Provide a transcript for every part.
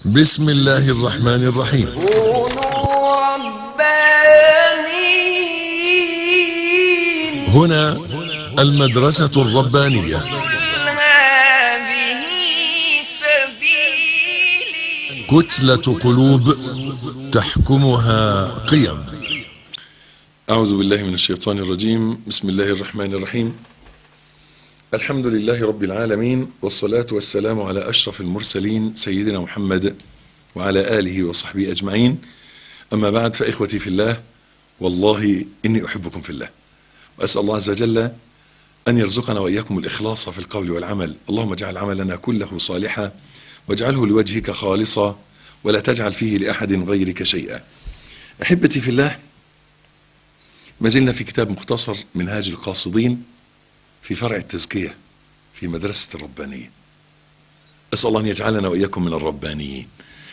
بسم الله الرحمن الرحيم. كونوا ربانيين. هنا المدرسة الربانية. هذه سبيلي. كتلة قلوب تحكمها قيم. أعوذ بالله من الشيطان الرجيم. بسم الله الرحمن الرحيم. الحمد لله رب العالمين، والصلاة والسلام على أشرف المرسلين سيدنا محمد وعلى آله وصحبه أجمعين. أما بعد، فإخوتي في الله، والله إني أحبكم في الله، وأسأل الله عز وجل أن يرزقنا وإياكم الإخلاص في القول والعمل. اللهم اجعل عملنا كله صالحا، واجعله لوجهك خالصا، ولا تجعل فيه لأحد غيرك شيئا. أحبتي في الله، ما زلنا في كتاب مختصر منهاج القاصدين في فرع التزكية في مدرسة الربانية. أسأل الله أن يجعلنا وإياكم من الربانيين.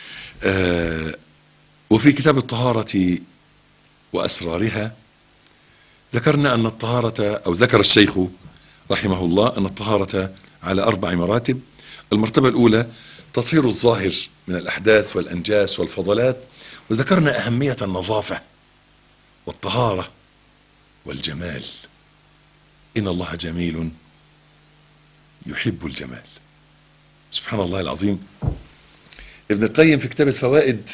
وفي كتاب الطهارة وأسرارها ذكرنا أن الطهارة، أو ذكر الشيخ رحمه الله أن الطهارة على 4 مراتب. المرتبة الأولى تطهير الظاهر من الأحداث والأنجاس والفضلات، وذكرنا أهمية النظافة والطهارة والجمال. إن الله جميل يحب الجمال. سبحان الله العظيم. ابن القيم في كتاب الفوائد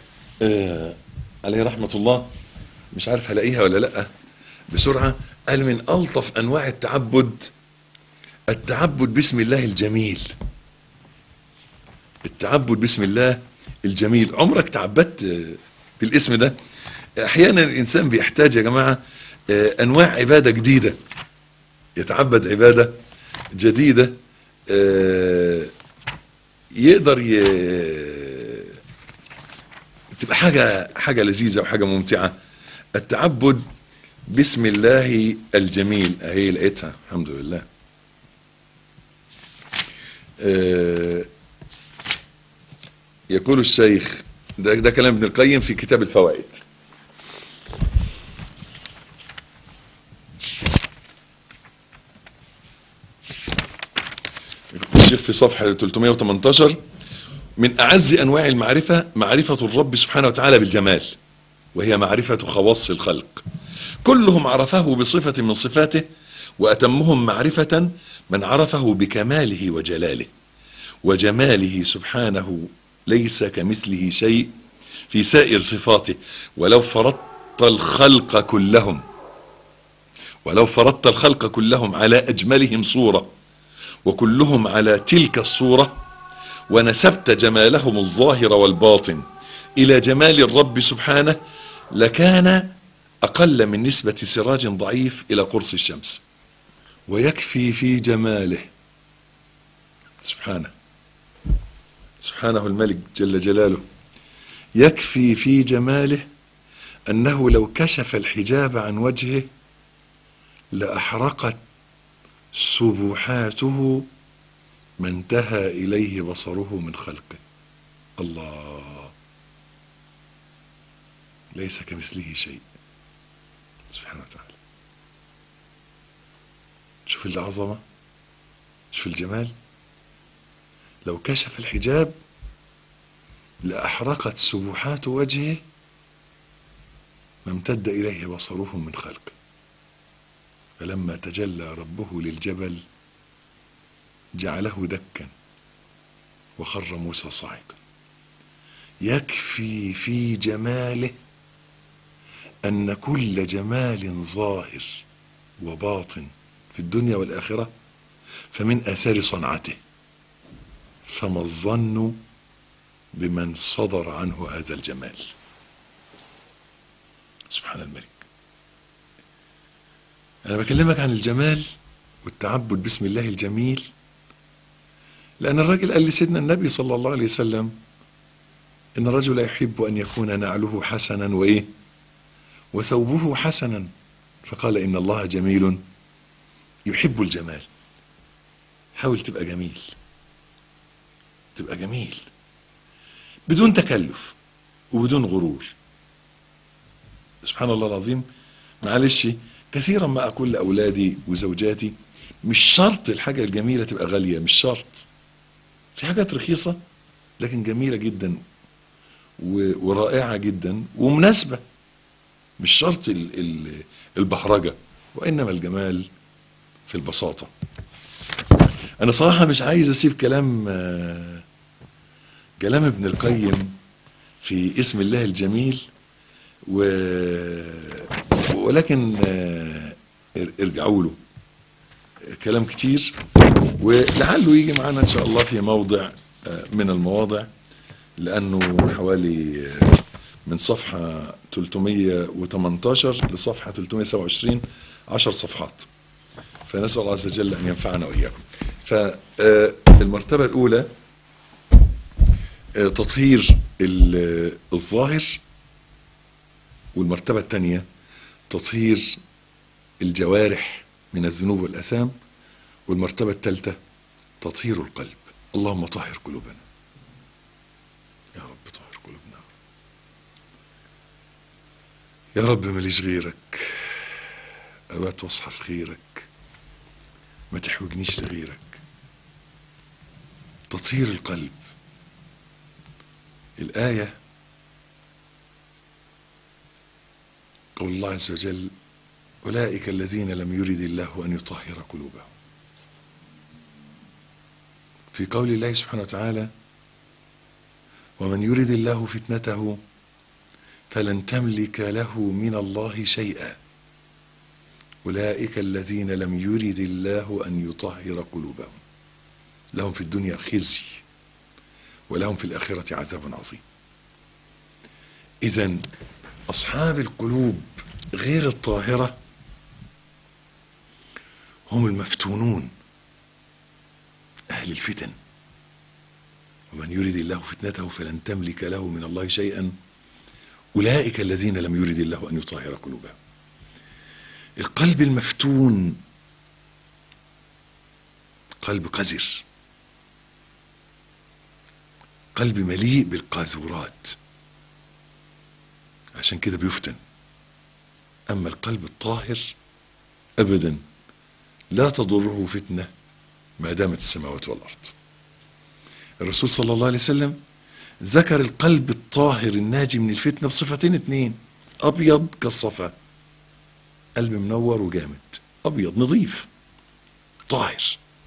عليه رحمة الله، مش عارف هلاقيها ولا لأ بسرعة، قال من ألطف أنواع التعبد باسم الله الجميل. التعبد باسم الله الجميل. عمرك تعبدت بالاسم ده؟ أحيانا الإنسان بيحتاج يا جماعة أنواع عبادة جديدة، يتعبد عبادة جديدة يقدر تبقى حاجة لذيذة وحاجة ممتعة. التعبد باسم الله الجميل، اهي لقيتها الحمد لله. يقول الشيخ، ده كلام ابن القيم في كتاب الفوائد. الشيخ في صفحة 318: من أعز أنواع المعرفة معرفة الرب سبحانه وتعالى بالجمال، وهي معرفة خواص الخلق. كلهم عرفه بصفة من صفاته، وأتمهم معرفة من عرفه بكماله وجلاله وجماله سبحانه. ليس كمثله شيء في سائر صفاته. ولو فرضت الخلق كلهم على أجملهم صورة، وكلهم على تلك الصورة، ونسبت جمالهم الظاهر والباطن إلى جمال الرب سبحانه، لكان أقل من نسبة سراج ضعيف إلى قرص الشمس. ويكفي في جماله سبحانه الملك جل جلاله، يكفي في جماله أنه لو كشف الحجاب عن وجهه لأحرقت سبحاته ما انتهى إليه بصره من خلقه. الله، ليس كمثله شيء سبحانه وتعالى. شوف العظمة، شوف الجمال. لو كشف الحجاب لأحرقت سبحات وجهه ما امتد إليه بصره من خلقه. فلما تجلى ربه للجبل جعله دكا وخر موسى صاعقا. يكفي في جماله أن كل جمال ظاهر وباطن في الدنيا والآخرة فمن آثار صنعته. فما الظن بمن صدر عنه هذا الجمال؟ سبحان الملك. أنا بكلمك عن الجمال والتعبد باسم الله الجميل، لأن الرجل قال لسيدنا النبي صلى الله عليه وسلم إن الرجل يحب أن يكون نعله حسنا وثوبه حسنا، فقال إن الله جميل يحب الجمال. حاول تبقى جميل بدون تكلف وبدون غرور. سبحان الله العظيم. معلش، كثيرا ما أقول لأولادي وزوجاتي مش شرط الحاجة الجميلة تبقى غالية، مش شرط. في حاجات رخيصة لكن جميلة جدا ورائعة جدا ومناسبة. مش شرط البهرجة، وإنما الجمال في البساطة. أنا صراحة مش عايز أسيب كلام ابن القيم في اسم الله الجميل، ولكن ارجعوا له، كلام كتير، ولعله يجي معنا إن شاء الله في موضع من المواضع، لأنه حوالي من صفحة 318 لصفحة 327 10 صفحات، فنسأل الله عز وجل أن ينفعنا وإياكم. فالمرتبة الأولى تطهير الظاهر، والمرتبة الثانية تطهير الجوارح من الذنوب والآثام، والمرتبة الثالثة تطهير القلب. اللهم طهر قلوبنا يا رب، طهر قلوبنا يا رب. ماليش غيرك، أبات واصحى في خيرك، ما تحوجنيش لغيرك. تطهير القلب. الآية قول الله عز وجل: أولئك الذين لم يرد الله أن يطهر قلوبهم. في قول الله سبحانه وتعالى: ومن يرد الله فتنته فلن تملك له من الله شيئا أولئك الذين لم يرد الله أن يطهر قلوبهم لهم في الدنيا خزي ولهم في الآخرة عذاب عظيم. إذن أصحاب القلوب غير الطاهرة هم المفتونون، أهل الفتن. ومن يرد الله فتنته فلن تملك له من الله شيئا أولئك الذين لم يرد الله أن يطهر قلوبهم. القلب المفتون قلب قذر، قلب مليء بالقاذورات، عشان كده بيفتن. أما القلب الطاهر أبدا لا تضره فتنة ما دامت السماوات والأرض. الرسول صلى الله عليه وسلم ذكر القلب الطاهر الناجي من الفتنة بصفتين اتنين: أبيض كالصفا، قلب منور وجامد، أبيض نظيف طاهر.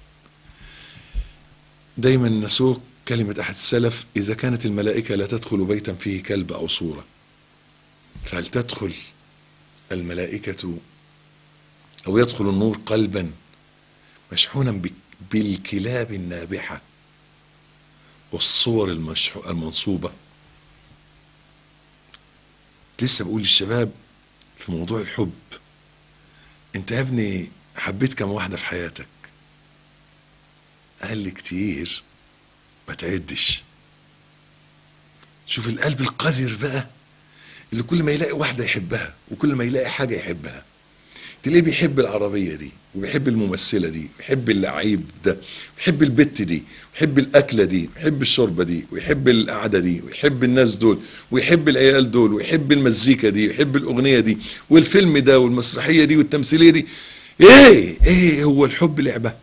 دايما نسوق كلمة أحد السلف: إذا كانت الملائكة لا تدخل بيتا فيه كلب أو صورة، فهل تدخل الملائكة أو يدخل النور قلبا مشحونا بالكلاب النابحة والصور المنصوبة؟ لسه بقول للشباب في موضوع الحب: انت يا ابني حبيت كم واحدة في حياتك؟ قال لي كتير ما تعدش. شوف القلب القذر بقى، اللي كل ما يلاقي واحدة يحبها وكل ما يلاقي حاجة يحبها. تلاقيه بيحب العربية دي وبيحب الممثلة دي ويحب اللعيب ده ويحب البت دي ويحب الأكلة دي ويحب الشوربة دي ويحب القعدة دي ويحب الناس دول ويحب العيال دول ويحب المزيكا دي ويحب الأغنية دي والفيلم ده والمسرحية دي والتمثيلية دي. ايه هو الحب لعبة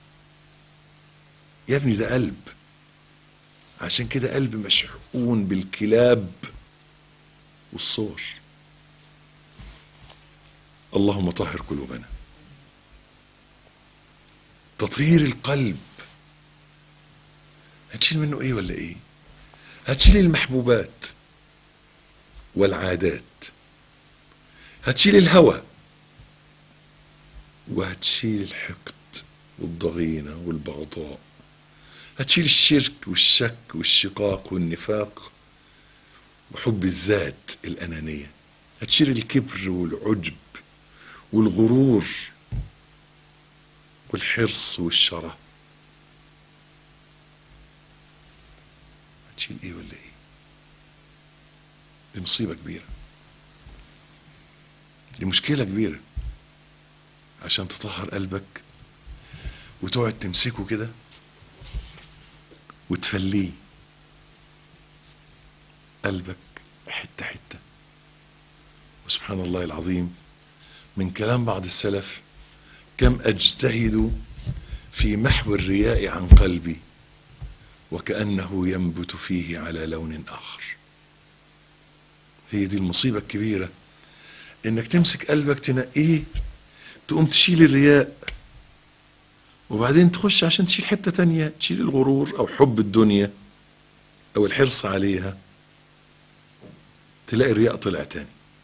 يا ابني؟ ده قلب. عشان كده قلب مشحون بالكلاب والصور. اللهم طهر قلوبنا. تطهير القلب هتشيل منه ايه ولا ايه؟ هتشيل المحبوبات والعادات، هتشيل الهوى، وهتشيل الحقد والضغينة والبغضاء، هتشيل الشرك والشك والشقاق والنفاق وحب الذات الأنانية، هتشيل الكبر والعجب والغرور والحرص والشره. هتشيل ايه ولا ايه؟ دي مصيبة كبيرة، دي مشكلة كبيرة. عشان تطهر قلبك وتقعد تمسكه كده وتفليه قلبك حتة حتة. وسبحان الله العظيم، من كلام بعض السلف: كم أجتهد في محو الرياء عن قلبي وكأنه ينبت فيه على لون آخر. هي دي المصيبة الكبيرة، انك تمسك قلبك تنقيه، تقوم تشيل الرياء، وبعدين تخش عشان تشيل حتة تانية، تشيل الغرور او حب الدنيا او الحرص عليها، تلاقي الرياء طلع تاني.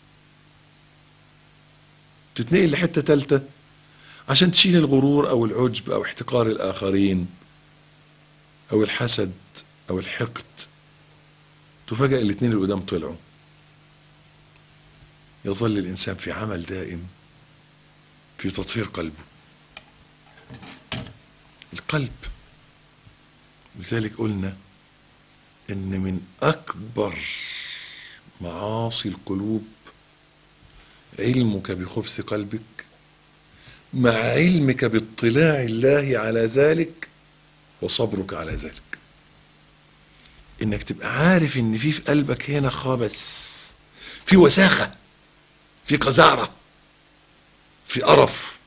تتنقل لحتة تالتة عشان تشيل الغرور او العجب او احتقار الاخرين او الحسد او الحقد، تفاجأ الاتنين اللي قدام طلعوا. يظل الانسان في عمل دائم في تطهير قلبه. القلب، لذلك قلنا ان من اكبر معاصي القلوب علمك بخبث قلبك مع علمك باطلاع الله على ذلك وصبرك على ذلك. انك تبقى عارف ان في قلبك هنا خبث، في وساخة، في قذارة، في قرف،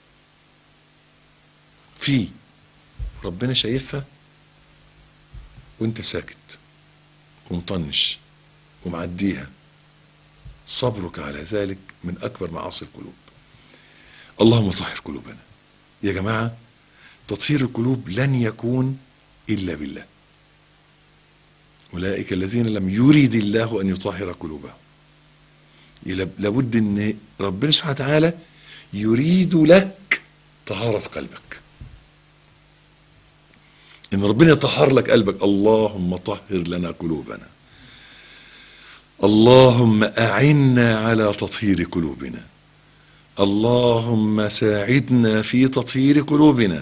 في ربنا شايفها وانت ساكت ومطنش ومعديها. صبرك على ذلك من اكبر معاصي القلوب. اللهم طهر قلوبنا. يا جماعة، تطهير القلوب لن يكون الا بالله. اولئك الذين لم يريد الله ان يطهر قلوبهم. لابد ان ربنا سبحانه وتعالى يريد لك طهارة قلبك، ان ربنا يطهر لك قلبك. اللهم طهر لنا قلوبنا، اللهم اعنا على تطهير قلوبنا، اللهم ساعدنا في تطهير قلوبنا،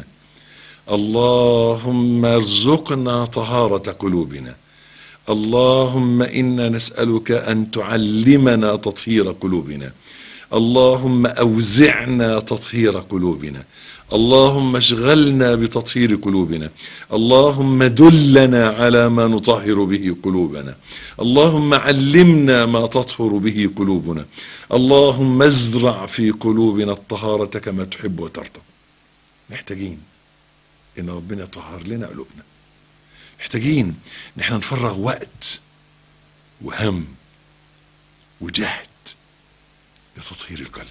اللهم ارزقنا طهارة قلوبنا، اللهم إنا نسألك أن تعلمنا تطهير قلوبنا، اللهم أوزعنا تطهير قلوبنا، اللهم اشغلنا بتطهير قلوبنا، اللهم دلنا على ما نطهر به قلوبنا، اللهم علمنا ما تطهر به قلوبنا، اللهم ازرع في قلوبنا الطهارة كما تحب وترضى. محتاجين إن ربنا يطهر لنا قلوبنا، محتاجين ان احنا نفرغ وقت وهم وجهد لتطهير القلب.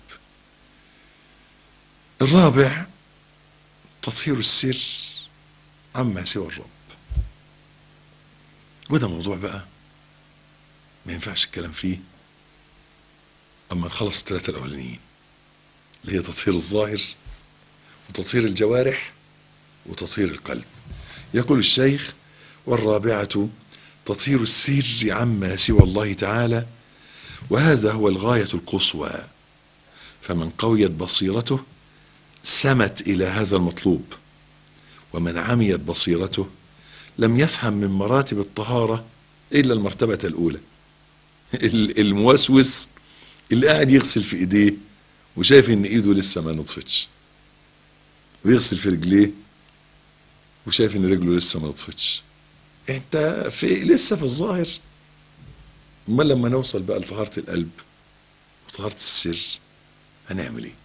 الرابع تطهير السر عما سوى الرب. وده موضوع بقى ما ينفعش الكلام فيه اما نخلص الثلاثة الاولانيين، اللي هي تطهير الظاهر وتطهير الجوارح وتطهير القلب. يقول الشيخ: والرابعة تطهير السر عما سوى الله تعالى، وهذا هو الغاية القصوى، فمن قويت بصيرته سمت إلى هذا المطلوب، ومن عميت بصيرته لم يفهم من مراتب الطهارة إلا المرتبة الأولى. الموسوس اللي قاعد يغسل في إيديه وشايف إن إيده لسه ما نطفتش، ويغسل في رجليه وشايف إن رجله لسه ما نطفتش، انت لسه في الظاهر. امال لما نوصل بقى لطهارة القلب وطهارة السر هنعمل ايه؟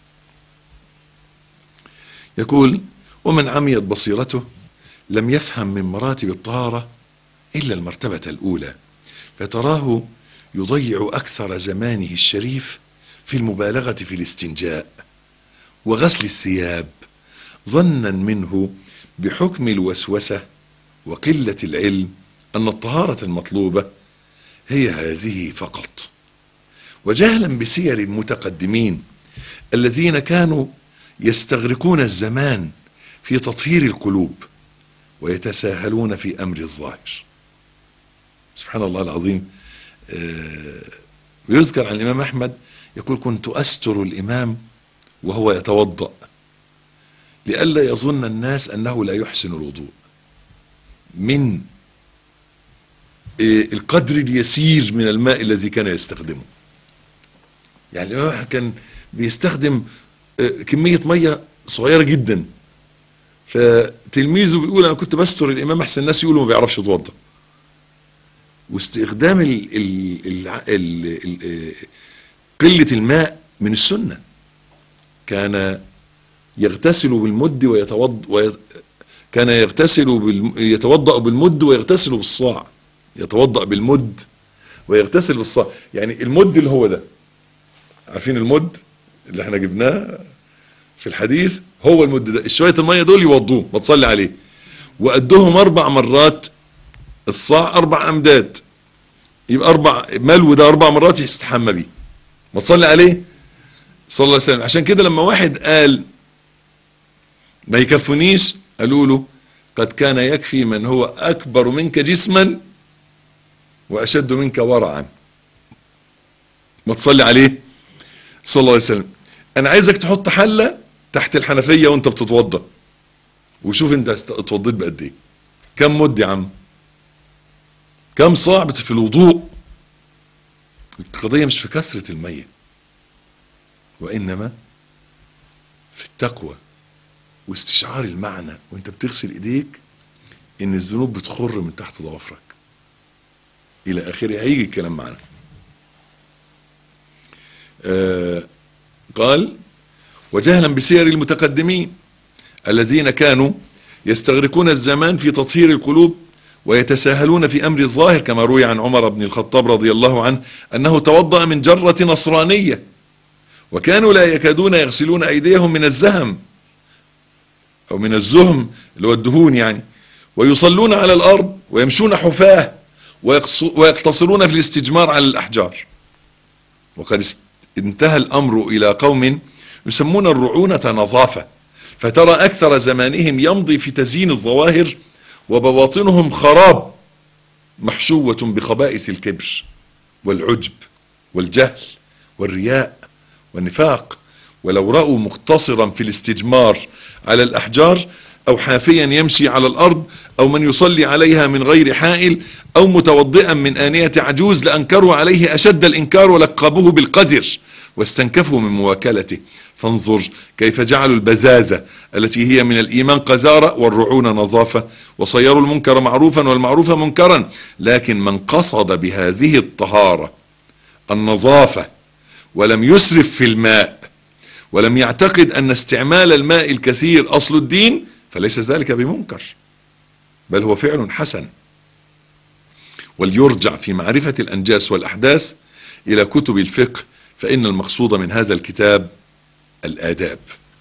يقول: ومن عميت بصيرته لم يفهم من مراتب الطهارة إلا المرتبة الأولى، فتراه يضيع أكثر زمانه الشريف في المبالغة في الاستنجاء وغسل الثياب، ظنا منه بحكم الوسوسة وقلة العلم أن الطهارة المطلوبة هي هذه فقط، وجهلا بسير المتقدمين الذين كانوا يستغرقون الزمان في تطهير القلوب ويتساهلون في أمر الظاهر. سبحان الله العظيم. ويذكر عن الإمام أحمد يقول: كنت أستر الإمام وهو يتوضأ لئلا يظن الناس أنه لا يحسن الوضوء، من القدر اليسير من الماء الذي كان يستخدمه. يعني الإمام كان بيستخدم كمية مية صغيرة جدا، فتلميذه بيقول: أنا كنت بستر الإمام أحسن الناس يقولوا ما بيعرفش يتوضأ. واستخدام قلة الماء من السنة، كان يغتسل بالمد ويتوضأ كان يتوضأ بالمد ويغتسل بالصاع. يتوضأ بالمد ويغتسل بالصاع. يعني المد اللي هو ده، عارفين المد اللي احنا جبناه في الحديث، هو المد ده. شوية المية دول يوضوه، ما تصلي عليه، وقدهم 4 مرات. الصاع 4 أمداد، يبقى 4 ملو ده 4 مرات يستحمى بيه، ما تصلي عليه صلى الله عليه وسلم. عشان كده لما واحد قال ما يكفنيش، قالوا له قد كان يكفي من هو أكبر منك جسما وأشد منك ورعا. ما تصلي عليه صلى الله عليه وسلم. أنا عايزك تحط حلة تحت الحنفية وانت بتتوضى، وشوف انت اتوضيت بقد ايه. كم مد يا عم؟ كم صاع في الوضوء؟ القضية مش في كثرة المية، وإنما في التقوى واستشعار المعنى وانت بتغسل ايديك ان الذنوب بتخر من تحت ضوافرك الى اخره. هيجي الكلام معنا. قال وجهلا بسير المتقدمين الذين كانوا يستغرقون الزمان في تطهير القلوب ويتساهلون في امر الظاهر، كما روي عن عمر بن الخطاب رضي الله عنه انه توضأ من جرة نصرانية، وكانوا لا يكادون يغسلون ايديهم من الزهم او من الزهم اللي هو الدهون يعني، ويصلون على الارض ويمشون حفاه ويقتصرون في الاستجمار على الاحجار. وقد انتهى الامر الى قوم يسمون الرعونة نظافة، فترى اكثر زمانهم يمضي في تزيين الظواهر وبواطنهم خراب محشوة بخبائث الكبر والعجب والجهل والرياء والنفاق. ولو رأوا مقتصرا في الاستجمار على الأحجار أو حافيا يمشي على الأرض أو من يصلي عليها من غير حائل أو متوضئا من آنية عجوز لأنكروا عليه أشد الإنكار ولقبوه بالقذر واستنكفوا من مواكلته. فانظر كيف جعلوا البزازة التي هي من الإيمان قذارة والرعونة نظافة، وصيروا المنكر معروفا والمعروف منكرا. لكن من قصد بهذه الطهارة النظافة ولم يسرف في الماء ولم يعتقد أن استعمال الماء الكثير أصل الدين فليس ذلك بمنكر، بل هو فعل حسن. وليرجع في معرفة الأنجاس والأحداث إلى كتب الفقه، فإن المقصود من هذا الكتاب الآداب.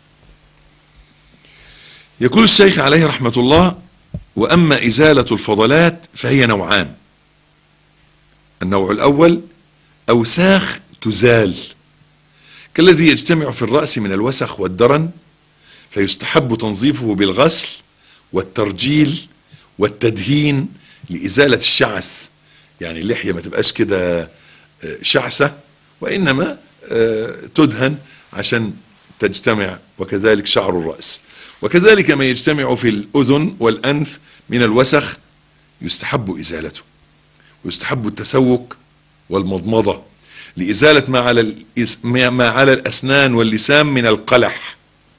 يقول الشيخ عليه رحمة الله: وأما إزالة الفضلات فهي نوعان. النوع الأول أوساخ تزال، كالذي يجتمع في الرأس من الوسخ والدرن، فيستحب تنظيفه بالغسل والترجيل والتدهين لإزالة الشعث. يعني اللحية ما تبقاش كده شعثة، وإنما تدهن عشان تجتمع، وكذلك شعر الرأس. وكذلك ما يجتمع في الأذن والأنف من الوسخ يستحب إزالته، ويستحب التسوك والمضمضة لإزالة ما على الأسنان واللسان من القلح،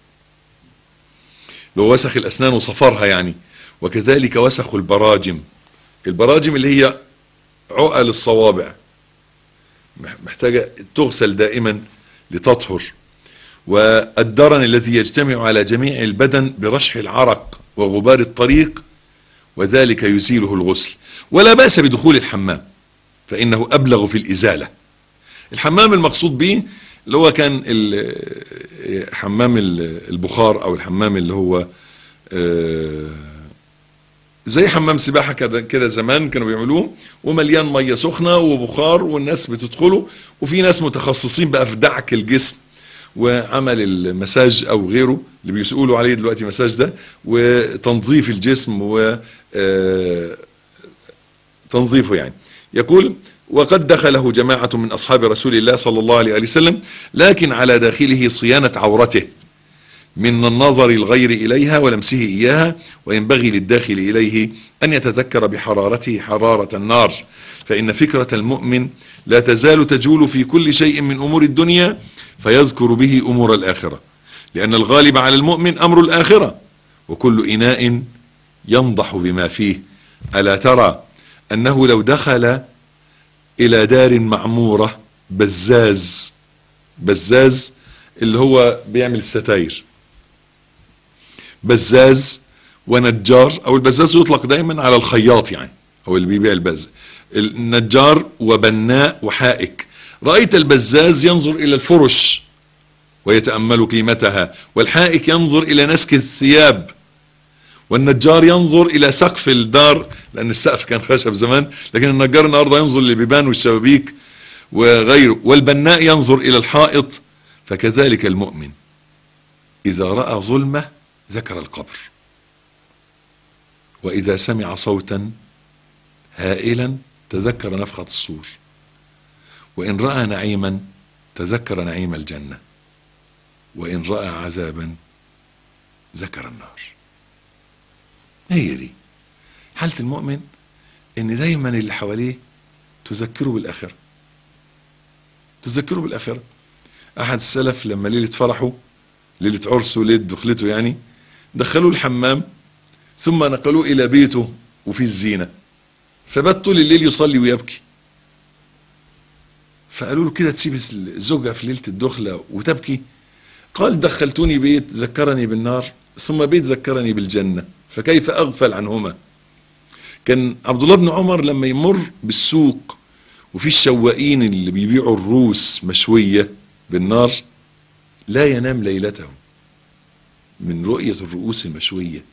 لو وسخ الأسنان وصفرها يعني. وكذلك وسخ البراجم، البراجم اللي هي عقل الصوابع محتاجة تغسل دائما لتطهر. والدرن الذي يجتمع على جميع البدن برشح العرق وغبار الطريق، وذلك يزيله الغسل. ولا بأس بدخول الحمام فإنه أبلغ في الإزالة. الحمام المقصود به اللي هو كان حمام البخار أو الحمام اللي هو زي حمام سباحة كده زمان كانوا بيعملوه، ومليان مية سخنة وبخار والناس بتدخله. وفي ناس متخصصين بقى في دعك الجسم وعمل المساج أو غيره اللي بيسألوا عليه دلوقتي مساج ده، وتنظيف الجسم وتنظيفه يعني. يقول: وقد دخله جماعة من أصحاب رسول الله صلى الله عليه وسلم، لكن على داخله صيانة عورته من النظر الغير إليها ولمسه إياها. وينبغي للداخل إليه أن يتذكر بحرارته حرارة النار، فإن فكرة المؤمن لا تزال تجول في كل شيء من أمور الدنيا فيذكر به أمور الآخرة، لأن الغالب على المؤمن أمر الآخرة، وكل إناء ينضح بما فيه. ألا ترى أنه لو دخل إلى دار معمورة بزاز اللي هو بيعمل الستاير، بزاز ونجار، او البزاز يطلق دايما على الخياط يعني، او اللي بيبيع البز. النجار وبناء وحائك. رأيت البزاز ينظر الى الفرش ويتأمل قيمتها، والحائك ينظر الى نسك الثياب، والنجار ينظر الى سقف الدار لان السقف كان خشب زمان، لكن النجار النهارده ينظر للبيبان والشبابيك وغيره، والبناء ينظر الى الحائط. فكذلك المؤمن اذا رأى ظلمة ذكر القبر، واذا سمع صوتا هائلا تذكر نفخة الصور، وان رأى نعيما تذكر نعيم الجنة، وان رأى عذابا ذكر النار. هي دي حالة المؤمن، ان دايما اللي حواليه تذكره بالآخرة، تذكره بالآخرة. احد السلف لما ليلة فرحه، ليلة عرسه، ليلة دخلته يعني، دخلوه الحمام ثم نقلوه الى بيته وفي الزينة، فبات طول الليل يصلي ويبكي. فقالوا له كده تسيب الزوجة في ليلة الدخلة وتبكي؟ قال دخلتوني بيت ذكرني بالنار، ثم بيت ذكرني بالجنة، فكيف أغفل عنهما؟ كان عبد الله بن عمر لما يمر بالسوق وفي الشواقين اللي بيبيعوا الروس مشوية بالنار لا ينام ليلته من رؤية الرؤوس المشوية.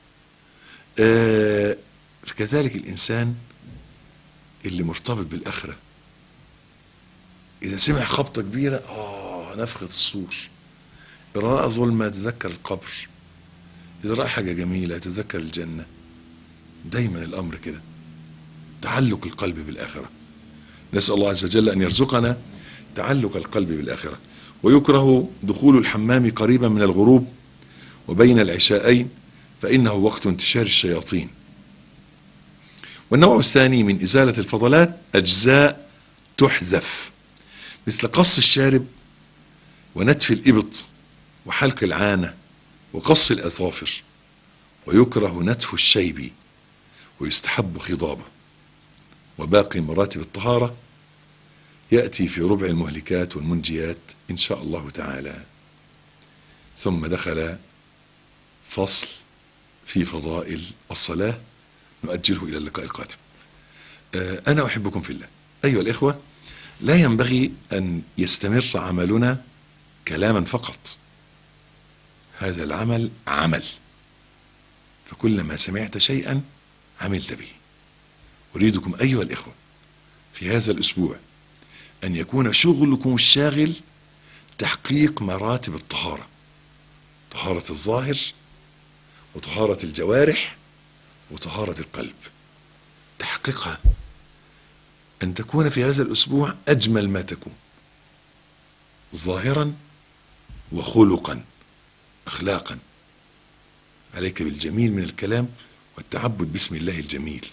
فكذلك الإنسان اللي مرتبط بالآخرة إذا سمع خبطة كبيرة نفخة الصور، إذا رأى ظلمة تذكر القبر، إذا رأى حاجة جميلة تذكر الجنة. دايما الأمر كده، تعلق القلب بالآخرة. نسأل الله عز وجل أن يرزقنا تعلق القلب بالآخرة. ويكره دخول الحمام قريبا من الغروب وبين العشاءين، فإنه وقت انتشار الشياطين. والنوع الثاني من إزالة الفضلات أجزاء تحذف، مثل قص الشارب ونتف الإبط وحلق العانة وقص الأظافر. ويكره نتف الشيب ويستحب خضابه. وباقي مراتب الطهارة يأتي في ربع المهلكات والمنجيات إن شاء الله تعالى. ثم دخل فصل في فضائل الصلاة نؤجله إلى اللقاء القادم. أنا أحبكم في الله أيها الإخوة. لا ينبغي أن يستمر عملنا كلاما فقط، هذا العمل عمل، فكلما سمعت شيئا عملت به. أريدكم أيها الإخوة في هذا الأسبوع أن يكون شغلكم الشاغل تحقيق مراتب الطهارة، طهارة الظاهر وطهارة الجوارح وطهارة القلب. تحقيقها أن تكون في هذا الأسبوع أجمل ما تكون، ظاهرا وخلقا أخلاقا. عليك بالجميل من الكلام والتعبد باسم الله الجميل،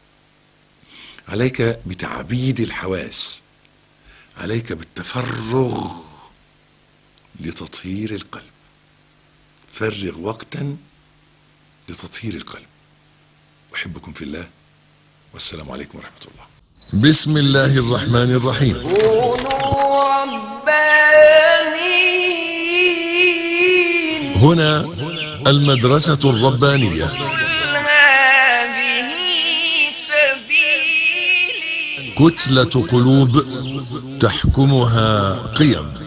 عليك بتعبيد الحواس، عليك بالتفرغ لتطهير القلب. فرغ وقتا لتطهير القلب. أحبكم في الله، والسلام عليكم ورحمة الله. بسم الله الرحمن الرحيم. كونوا ربانيين. هنا المدرسة الربانية. هذه سبيلي. كتلة قلوب تحكمها قيم.